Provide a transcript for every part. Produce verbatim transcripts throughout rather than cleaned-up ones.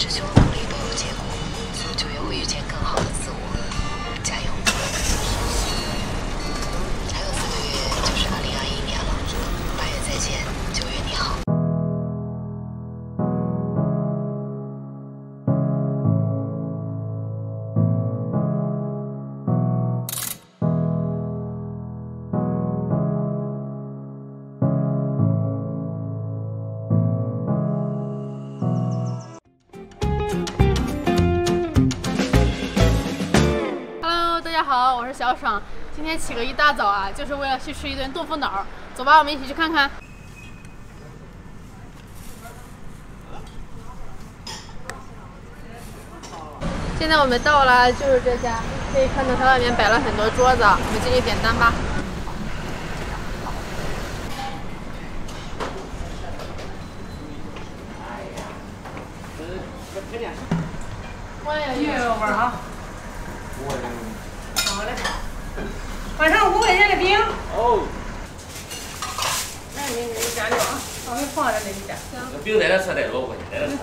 只希望努力都有结果，就也会遇见更好的自我。加油！还有四个月就是二零二一年了，八月再见，九月你好。 大家好，我是小爽。今天起个一大早啊，就是为了去吃一顿豆腐脑。走吧，我们一起去看看。现在我们到了，就是这家，可以看到它外面摆了很多桌子，我们进去点单吧。我也有玩哈。 好嘞，晚上五块钱的饼。哦。那你给你加料啊，我给你放着给你加。行。 饼在这吃得多五块钱，在这吃。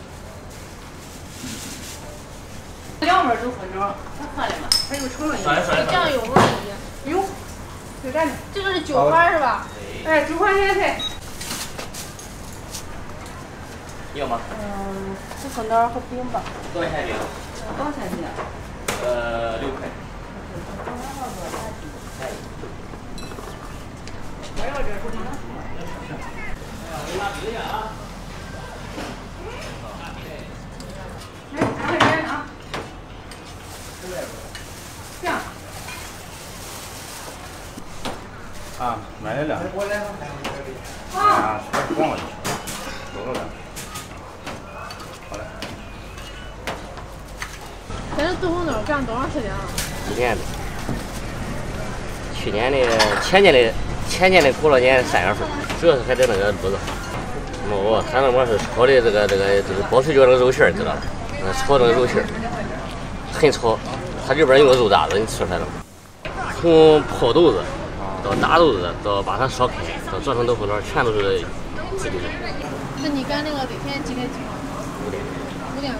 两碗豆腐脑，它喝的嘛，它又成了一个。有酱油吗？有。就这里。这个是九花是吧？哎，九块钱菜。 要吗？ 嗯，豆腐脑和饼吧。 多少钱饼？ 多少钱饼？ 呃，六块。 还要这什么？来，两块钱啊！这样。 啊，买了两个。啊，光了，多少了？好嘞。 咱这豆腐脑干多长时间了？ 一年的，去年的、前年的、前年的过了年三月份，主要是还得那个炉子。我他那我是搓的这个这个就是包水饺那个肉馅儿，知道吧？嗯，搓那个肉馅儿，很搓，它里边有个肉渣子，你吃出来了吗？从泡豆子到打豆子，到把它烧开，到做成豆腐脑，全都是自己的。 那你干那个得天几点起床？ 五点。 五点钟。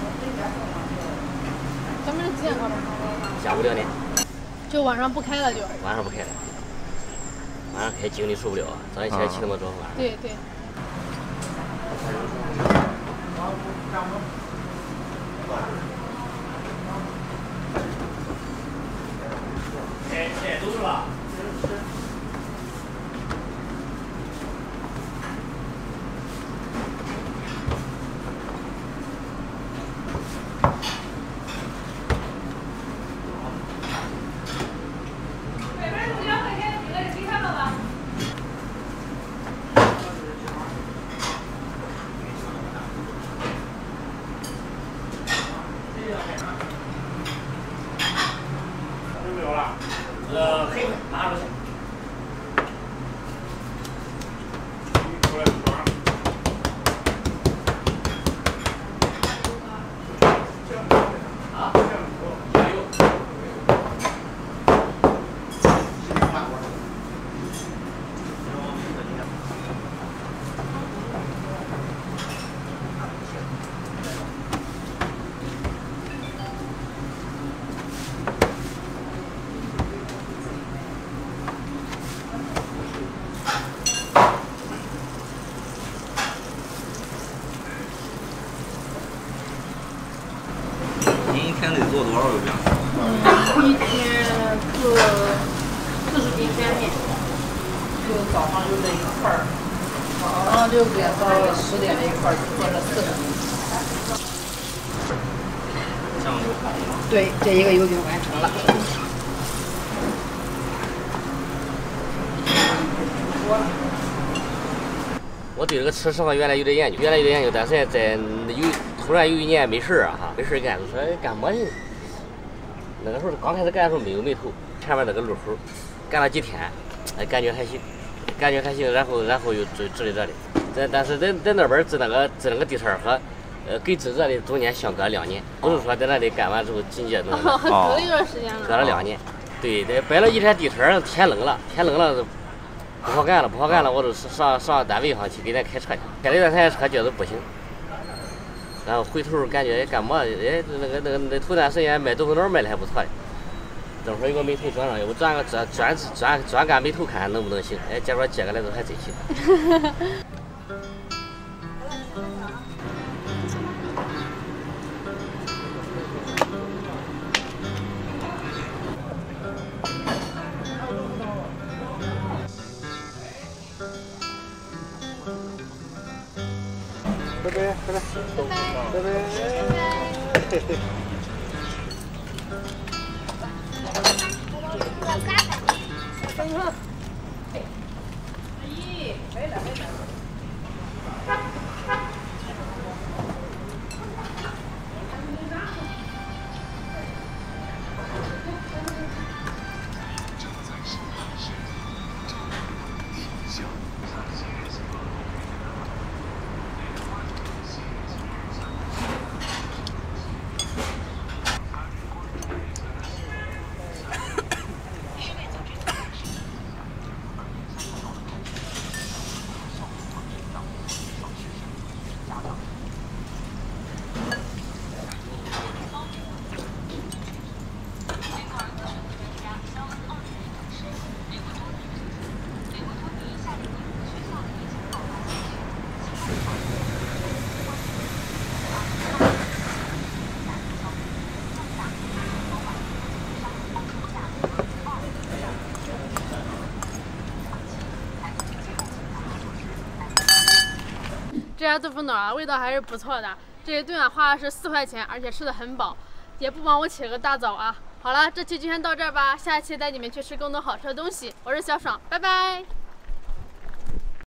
咱们是几点开门？ 下午两点。 就晚上不开了就？ 晚上不开了，晚上开精力受不了，早上起来起那么早。 对对。 现现在都是吧？呃，黑马上就行。啊，加油！ 您一天得做多少个饼？ 嗯，一天做四十斤卷面，就早上就这一块儿，早上六点到十点这一块儿做了四十斤。 这样就好了。 对，这一个油饼完成了。 我对这个吃实话原来有点研究，原来有点研究，但是在有突然有一年没事儿啊哈，没事儿干，就说干么呢？那个时候刚开始干的时候没有眉头，前面那个路口干了几天，哎，感觉还行，感觉还行，然后然后又支支在这里，但但是在在那边支那个支那个地摊和呃跟支这里中间相隔两年，不是说在那里干完之后紧接着弄， 隔了一段时间了， 隔了两年，对，得摆了一天地摊，天冷了，天冷了。不好干了，不好干了，我就上上单位上去给人开车去，开了一段时间车觉得不行， 然后回头感觉哎干嘛？哎，那个那个那头段时间卖豆腐脑卖的还不错的。等会儿有个美图转上去，我转个专专专专干美图看看能不能行。哎，结果接过来都还真行。 拜拜，拜拜，拜拜，嘿嘿。 咦，没了没了。这家豆腐脑啊，味道还是不错的。这一顿啊花的是四块钱，而且吃的很饱，也不帮我起了个大早啊。好了，这期就先到这儿吧，下期带你们去吃更多好吃的东西。我是小爽，拜拜。